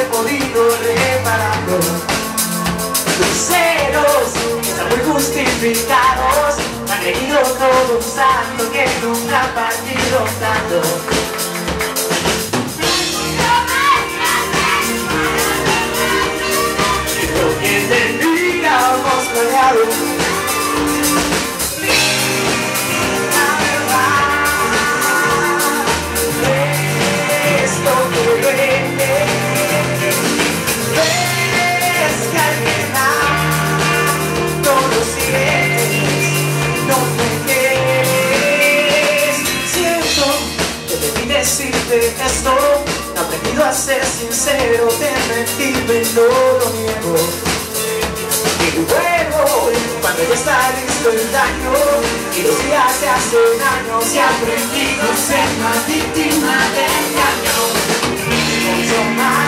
he podido repararlo. Tus celos están muy justificados, han herido todo un santo que nunca ha partido tanto. Lo que teníamos planeado. Decirte esto, he aprendido a ser sincero, te mentí, pero lo niego. Y luego, cuando ya está listo el daño, y los días se hacen años, y aprendí a ser más víctima del engaño. Mucho más.